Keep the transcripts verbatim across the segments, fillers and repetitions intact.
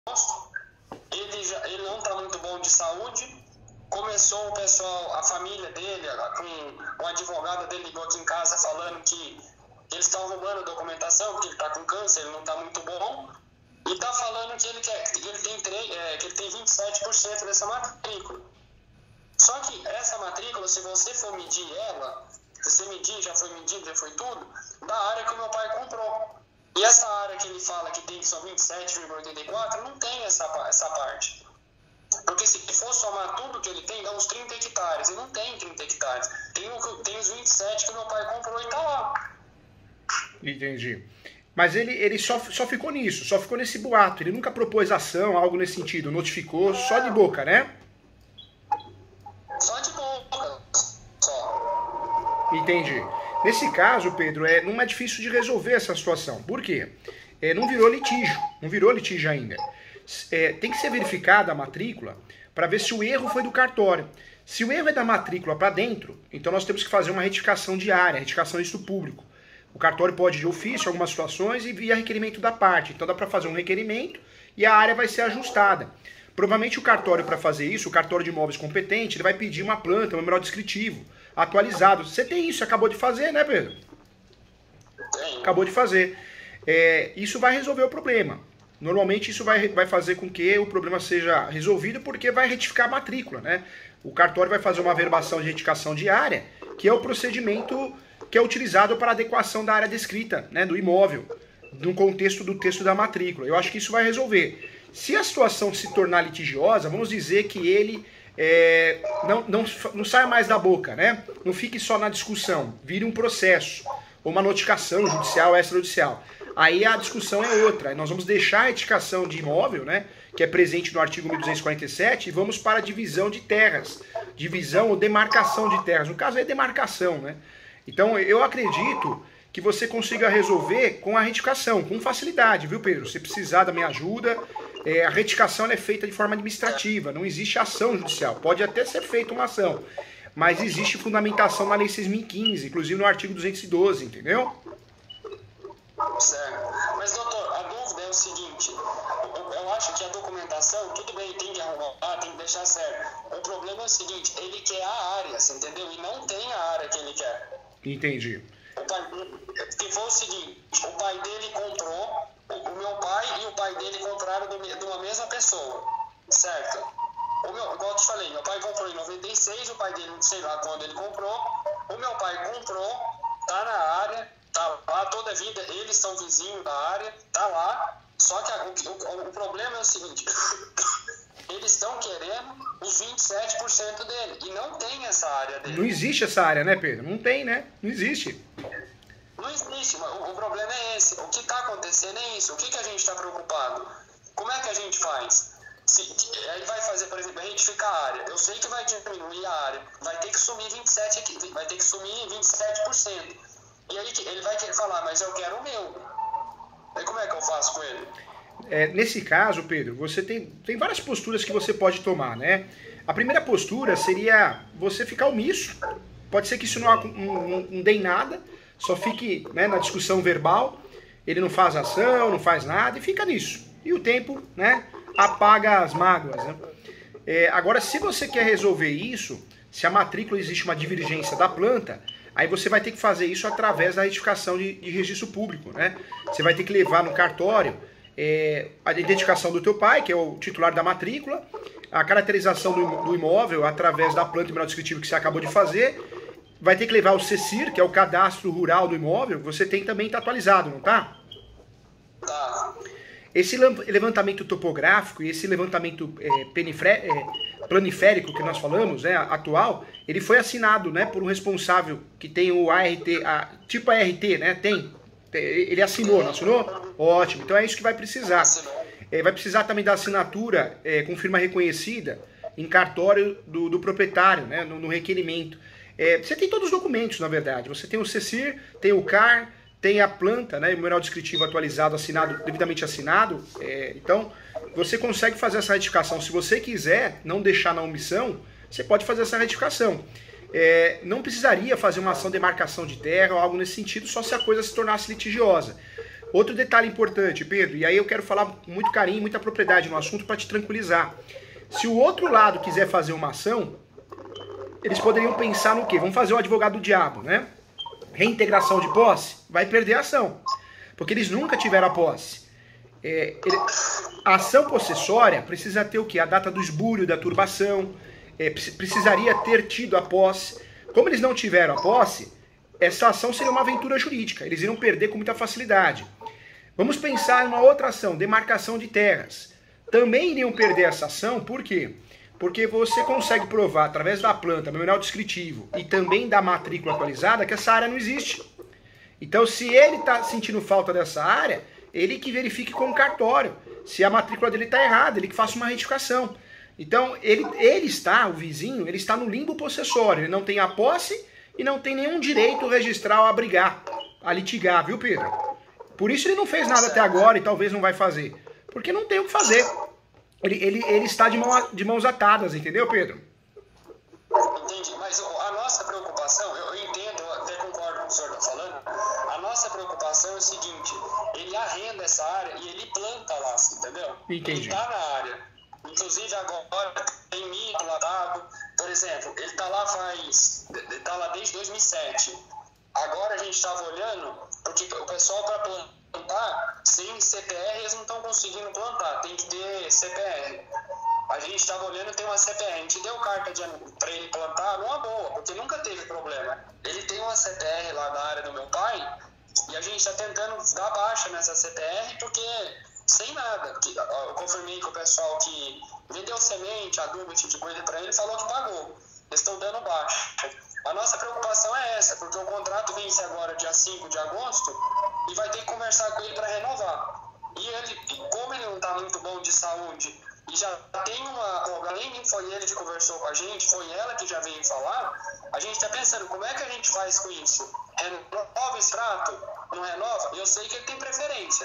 ele, já, ele não está muito bom de saúde. Começou o pessoal, a família dele, com o advogado dele ligou aqui em casa falando que eles estão roubando documentação, porque ele está com câncer, ele não está muito bom. E está falando que ele, quer, que ele tem, é, que ele tem vinte e sete por cento dessa matrícula. Só que essa matrícula, se você for medir ela, se você medir, já foi medido, já foi tudo, da área que o meu pai comprou. E essa área que ele fala que tem que são vinte e sete vírgula oitenta e quatro, não tem essa, essa parte. Porque se for somar tudo que ele tem, dá uns trinta hectares. E não tem trinta hectares. Tem, tem os vinte e sete que meu pai comprou e tá lá. Entendi. Mas ele, ele só, só ficou nisso, só ficou nesse boato. Ele nunca propôs ação, algo nesse sentido. Notificou, só de boca, né? Só de boca. Só. Entendi. Nesse caso, Pedro, é, não é difícil de resolver essa situação. Por quê? É, não virou litígio. Não virou litígio ainda. É, tem que ser verificada a matrícula para ver se o erro foi do cartório. Se o erro é da matrícula para dentro, então nós temos que fazer uma retificação diária, retificação disso público. O cartório pode de ofício, em algumas situações, e via requerimento da parte. Então dá para fazer um requerimento e a área vai ser ajustada. Provavelmente o cartório, para fazer isso, o cartório de imóveis competente, ele vai pedir uma planta, um memorial descritivo, atualizado. Você tem isso, acabou de fazer, né, Pedro? Acabou de fazer. É, isso vai resolver o problema. Normalmente isso vai, vai fazer com que o problema seja resolvido porque vai retificar a matrícula, né? O cartório vai fazer uma averbação de retificação diária, que é o procedimento que é utilizado para a adequação da área descrita, né, do imóvel, no contexto do texto da matrícula. Eu acho que isso vai resolver. Se a situação se tornar litigiosa, vamos dizer que ele é, não, não, não saia mais da boca, né? Não fique só na discussão, vire um processo, ou uma notificação judicial, extrajudicial. Aí a discussão é outra. Aí nós vamos deixar a retificação de imóvel, né, que é presente no artigo mil duzentos e quarenta e sete, e vamos para a divisão de terras. Divisão ou demarcação de terras. No caso é demarcação, né? Então eu acredito que você consiga resolver com a retificação, com facilidade, viu, Pedro? Se precisar da minha ajuda, é, a retificação ela é feita de forma administrativa, não existe ação judicial. Pode até ser feita uma ação, mas existe fundamentação na Lei seis mil e quinze, inclusive no artigo duzentos e doze, entendeu? Certo. Mas, doutor, a dúvida é o seguinte, eu, eu acho que a documentação, tudo bem, tem que arrumar, tem que deixar certo. O problema é o seguinte, ele quer a área, você entendeu? E não tem a área que ele quer. Entendi. O pai, que foi o seguinte, o pai dele comprou, o, o meu pai e o pai dele compraram do, de uma mesma pessoa, certo? O meu, igual eu te falei, meu pai comprou em noventa e seis, o pai dele, não sei lá quando ele comprou, o meu pai comprou, tá na área, tá lá toda a vida, eles são vizinhos da área, tá lá, só que a, o, o problema é o seguinte, eles estão querendo os vinte e sete por cento dele, e não tem essa área dele. Não existe essa área, né, Pedro? Não tem, né? Não existe. Não existe, o, o problema é esse, o que está acontecendo é isso, o que, que a gente está preocupado? Como é que a gente faz? Se, aí vai fazer, por exemplo, retificar a área, eu sei que vai diminuir a área, vai ter que sumir vinte e sete por cento, vai ter que sumir vinte e sete por cento. E aí ele vai querer falar, mas eu quero o meu. Aí como é que eu faço com ele? É, nesse caso, Pedro, você tem, tem várias posturas que você pode tomar, né? A primeira postura seria você ficar omisso. Pode ser que isso não, não, não, não dê em nada, só fique, né, na discussão verbal, ele não faz ação, não faz nada e fica nisso. E o tempo, né, apaga as mágoas, né? É, agora, se você quer resolver isso, se a matrícula existe uma divergência da planta, aí você vai ter que fazer isso através da retificação de, de registro público, né? Você vai ter que levar no cartório é, a identificação do teu pai, que é o titular da matrícula, a caracterização do, do imóvel através da planta e memorial descritivo que você acabou de fazer, vai ter que levar o CECIR, que é o cadastro rural do imóvel, você tem também tá atualizado, não tá? Tá. Esse levantamento topográfico e esse levantamento é, penifre, é, planiférico que nós falamos, né, atual, ele foi assinado, né, por um responsável que tem o A R T, a, tipo A R T, né, tem, ele assinou, não assinou? Ótimo, então é isso que vai precisar. É, vai precisar também da assinatura é, com firma reconhecida em cartório do, do proprietário, né, no, no requerimento. É, você tem todos os documentos, na verdade, você tem o CECIR, tem o C A R, tem a planta, né, o memorial descritivo atualizado, assinado, devidamente assinado, é, então você consegue fazer essa retificação. Se você quiser não deixar na omissão, você pode fazer essa retificação. É, não precisaria fazer uma ação de demarcação de terra ou algo nesse sentido, só se a coisa se tornasse litigiosa. Outro detalhe importante, Pedro, e aí eu quero falar com muito carinho, muita propriedade no assunto para te tranquilizar. Se o outro lado quiser fazer uma ação, eles poderiam pensar no quê? Vamos fazer o advogado do diabo, né? Reintegração de posse, vai perder a ação. Porque eles nunca tiveram a posse. É, ele, a ação possessória precisa ter o quê? A data do esbulho, da turbação, é, precisaria ter tido a posse. Como eles não tiveram a posse, essa ação seria uma aventura jurídica, eles iriam perder com muita facilidade. Vamos pensar em uma outra ação, demarcação de terras. Também iriam perder essa ação, por quê? Porque você consegue provar através da planta, memorial descritivo e também da matrícula atualizada que essa área não existe. Então, se ele está sentindo falta dessa área, ele que verifique com o cartório se a matrícula dele está errada, ele que faça uma retificação. Então, ele, ele está, o vizinho, ele está no limbo possessório, ele não tem a posse e não tem nenhum direito registral a brigar, a litigar, viu, Pedro? Por isso ele não fez nada até agora e talvez não vai fazer. Porque não tem o que fazer. Ele, ele, ele está de, mão, de mãos atadas, entendeu, Pedro? Entendi, mas a nossa preocupação, eu entendo, eu até concordo com o que o senhor está falando, a nossa preocupação é o seguinte, ele arrenda essa área e ele planta lá, entendeu? Entendi. Ele está na área. Inclusive agora tem milho plantado, por exemplo, ele está lá faz, ele está lá desde dois mil e sete. Agora a gente estava olhando, porque o pessoal para plantar, sem C P R eles não estão conseguindo plantar, tem que ter C P R. A gente estava olhando, tem uma C P R, a gente deu carta para ele plantar numa boa, porque nunca teve problema. Ele tem uma C P R lá da área do meu pai, e a gente está tentando dar baixa nessa C P R, porque sem nada. Eu confirmei com o pessoal que vendeu semente, adubo, esse tipo de coisa para ele, falou que pagou. Eles estão dando baixa. A nossa preocupação é essa, porque o contrato vence agora dia cinco de agosto e vai ter que conversar com ele para renovar. E ele, como ele não está muito bom de saúde e já tem uma além nem foi ele que conversou com a gente, foi ela que já veio falar, a gente está pensando como é que a gente faz com isso? Renova o extrato? Não renova? Eu sei que ele tem preferência.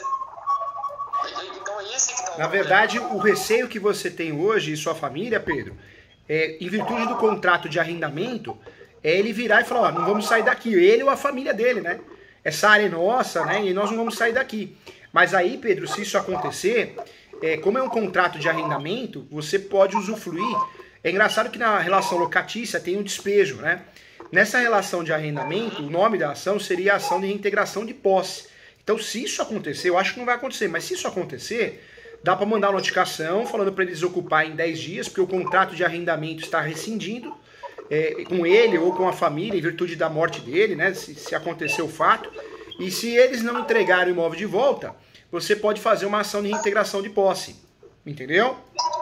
Então é esse que está o Na verdade, o receio que você tem hoje e sua família, Pedro, é, em virtude do contrato de arrendamento, é ele virar e falar, ó, não vamos sair daqui, ele ou a família dele, né? Essa área é nossa, né? E nós não vamos sair daqui. Mas aí, Pedro, se isso acontecer, é, como é um contrato de arrendamento, você pode usufruir. É engraçado que na relação locatícia tem um despejo, né? Nessa relação de arrendamento, o nome da ação seria a ação de reintegração de posse. Então, se isso acontecer, eu acho que não vai acontecer, mas se isso acontecer, dá para mandar uma notificação falando para ele desocupar em dez dias, porque o contrato de arrendamento está rescindindo, é, com ele ou com a família, em virtude da morte dele, né? Se, se acontecer o fato. E se eles não entregarem o imóvel de volta, você pode fazer uma ação de reintegração de posse. Entendeu?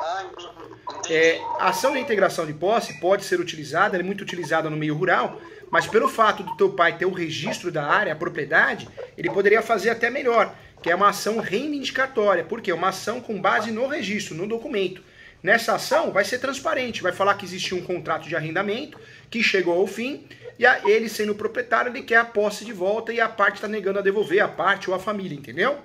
É, a ação de reintegração de posse pode ser utilizada, ela é muito utilizada no meio rural, mas pelo fato do teu pai ter o registro da área, a propriedade, ele poderia fazer até melhor, que é uma ação reivindicatória. Por quê? Uma ação com base no registro, no documento. Nessa ação vai ser transparente, vai falar que existe um contrato de arrendamento que chegou ao fim e a, ele sendo proprietário, ele quer a posse de volta e a parte está negando a devolver, a parte ou a família, entendeu?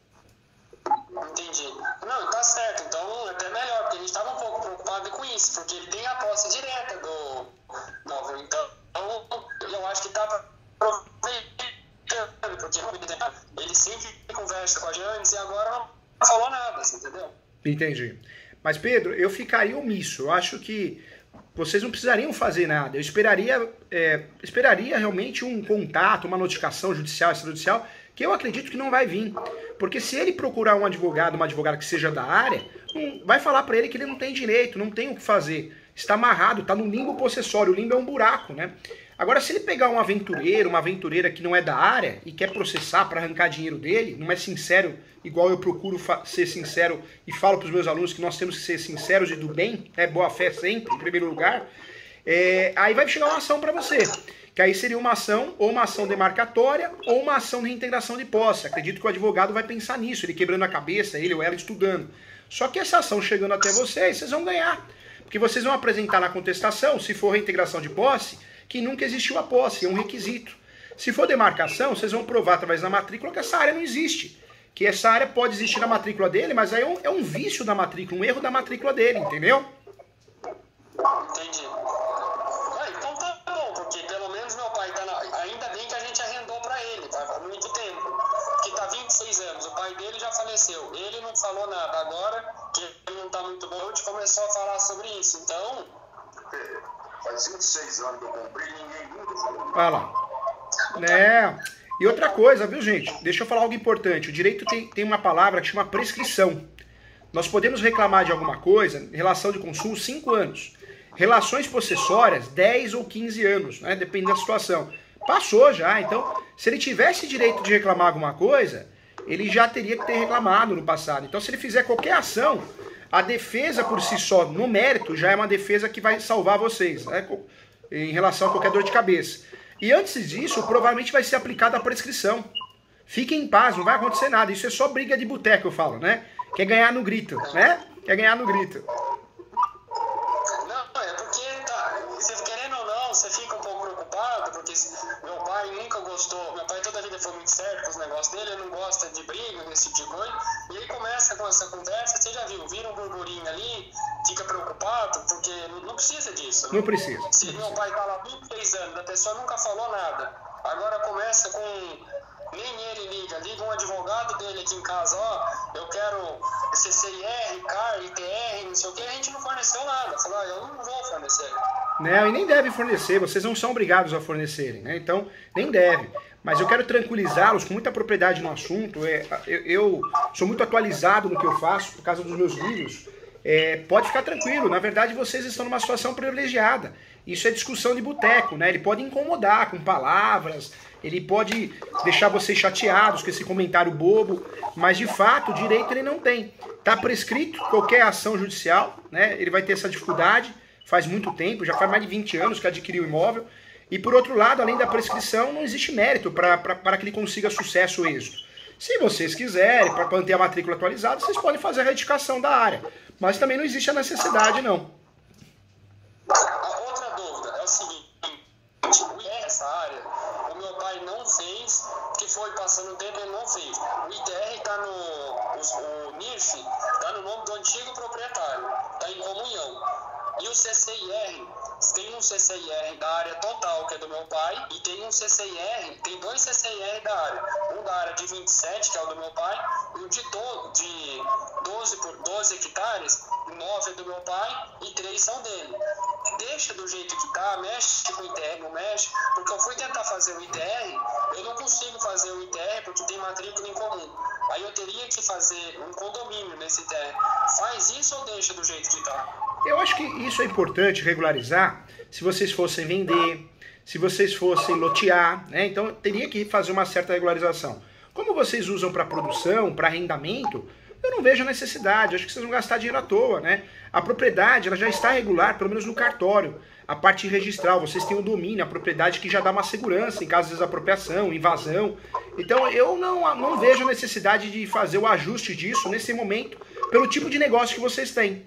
Entendi. Não, tá certo, então é até melhor, porque a gente estava um pouco preocupado com isso, porque ele tem a posse direta do móvel, então eu acho que tá aproveitando, porque ele sempre conversa com a gente e agora não falou nada, entendeu? Entendi. Mas, Pedro, eu ficaria omisso. Eu acho que vocês não precisariam fazer nada. Eu esperaria, é, esperaria realmente um contato, uma notificação judicial, extrajudicial, que eu acredito que não vai vir. Porque se ele procurar um advogado, uma advogada que seja da área, não, vai falar para ele que ele não tem direito, não tem o que fazer. Está amarrado, está no limbo possessório. O limbo é um buraco, né? Agora, se ele pegar um aventureiro, uma aventureira que não é da área e quer processar para arrancar dinheiro dele, não é sincero, igual eu procuro ser sincero e falo para os meus alunos que nós temos que ser sinceros e do bem, é boa fé sempre, em primeiro lugar, é, aí vai chegar uma ação para você, que aí seria uma ação, ou uma ação demarcatória, ou uma ação de reintegração de posse. Acredito que o advogado vai pensar nisso, ele quebrando a cabeça, ele ou ela estudando. Só que essa ação chegando até vocês, vocês vão ganhar, porque vocês vão apresentar na contestação, se for reintegração de posse, que nunca existiu a posse, é um requisito. Se for demarcação, vocês vão provar através da matrícula que essa área não existe. Que essa área pode existir na matrícula dele, mas aí é um, é um vício da matrícula, um erro da matrícula dele, entendeu? Entendi. Ah, então tá bom, porque pelo menos meu pai tá na... ainda bem que a gente arrendou pra ele, tá? Há muito tempo. Porque tá vinte e seis forneceu. Ele não falou nada. Agora que ele não está muito bom, a gente começou a falar sobre isso. Então... Faz vinte e seis anos que eu comprei e ninguém nunca falou. Olha lá. Né? E outra coisa, viu, gente? Deixa eu falar algo importante. O direito tem, tem uma palavra que chama prescrição. Nós podemos reclamar de alguma coisa, relação de consumo, cinco anos. Relações possessórias, dez ou quinze anos, né? Depende da situação. Passou já, então, se ele tivesse direito de reclamar alguma coisa, ele já teria que ter reclamado no passado. Então, se ele fizer qualquer ação, a defesa por si só, no mérito, já é uma defesa que vai salvar vocês, né? Em relação a qualquer dor de cabeça. E antes disso, provavelmente vai ser aplicada a prescrição. Fiquem em paz, não vai acontecer nada. Isso é só briga de boteco, eu falo, né? Quer ganhar no grito, né? Quer ganhar no grito. Não, é porque, tá, você querendo ou não, você fica um pouco preocupado, porque meu pai nunca gostou, meu pai toda a vida foi muito certo com os negócios dele, ele não gosta de briga, desse tipo de coisa, e aí começa com essa conversa, você já viu, vira um burburinho ali, fica preocupado, porque não precisa disso. Não precisa. Se meu pai tá lá vinte e três anos, a pessoa nunca falou nada, agora começa com... Nem ele liga, liga um advogado dele aqui em casa, ó, eu quero C C I R, C A R, I T R, não sei o que, a gente não forneceu nada. Falou, ah, eu não vou fornecer. Não, e nem deve fornecer, vocês não são obrigados a fornecerem, né? Então, nem deve. Mas eu quero tranquilizá-los com muita propriedade no assunto. É, eu, eu sou muito atualizado no que eu faço por causa dos meus livros. É, pode ficar tranquilo, na verdade vocês estão numa situação privilegiada. Isso é discussão de boteco, né? Ele pode incomodar com palavras, ele pode deixar vocês chateados com esse comentário bobo, mas de fato o direito ele não tem. Está prescrito qualquer ação judicial, né? Ele vai ter essa dificuldade, faz muito tempo, já faz mais de vinte anos que adquiriu o imóvel. E por outro lado, além da prescrição, não existe mérito para que ele consiga sucesso ou êxito. Se vocês quiserem, para manter a matrícula atualizada, vocês podem fazer a retificação da área. Mas também não existe a necessidade, não. Outra dúvida é o seguinte, essa área, o meu pai não fez, que foi passando o tempo, ele não fez. O I T R está no, o, o N I F está no nome do antigo proprietário, está em comunhão. E o C C I R, tem um C C I R da área total, que é do meu pai, e tem um C C I R, tem dois C C I R da área. Um da área de vinte e sete, que é o do meu pai, e o de, do, de doze por doze hectares, nove é do meu pai e três são dele. Deixa do jeito que tá, mexe com o I T R, não mexe, porque eu fui tentar fazer o I T R, eu não consigo fazer o I T R porque tem matrícula em comum. Aí eu teria que fazer um condomínio nesse I T R. Faz isso ou deixa do jeito que tá? Eu acho que isso é importante regularizar se vocês fossem vender, se vocês fossem lotear, né? Então teria que fazer uma certa regularização. Como vocês usam para produção, para arrendamento, eu não vejo a necessidade, acho que vocês vão gastar dinheiro à toa, né? A propriedade ela já está regular, pelo menos no cartório. A parte registral, vocês têm o domínio, a propriedade que já dá uma segurança em caso de desapropriação, invasão. Então eu não, não vejo a necessidade de fazer o ajuste disso nesse momento, pelo tipo de negócio que vocês têm.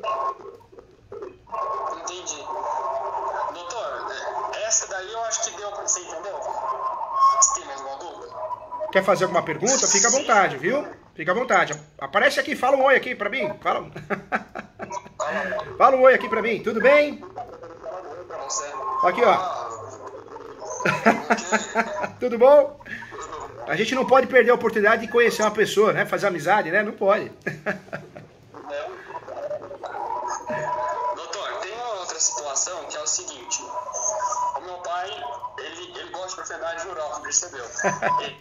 Entendi. Doutor, essa daí eu acho que deu pra você, entendeu? Você tem mais uma dúvida? Quer fazer alguma pergunta? Fica à vontade, viu? Fica à vontade. Aparece aqui, fala um oi aqui pra mim. Fala, fala um oi aqui pra mim. Tudo bem? Aqui, ó. Tudo bom? A gente não pode perder a oportunidade de conhecer uma pessoa, né? Fazer amizade, né? Não pode. Doutor, tem uma outra situação que é o seguinte. O meu pai, ele, ele gosta de propriedade rural, percebeu? Ele